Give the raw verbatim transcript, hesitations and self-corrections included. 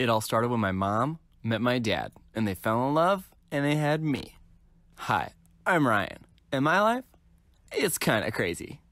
It all started when my mom met my dad, and they fell in love, and they had me. Hi, I'm Ryan, and my life, it's kind of crazy.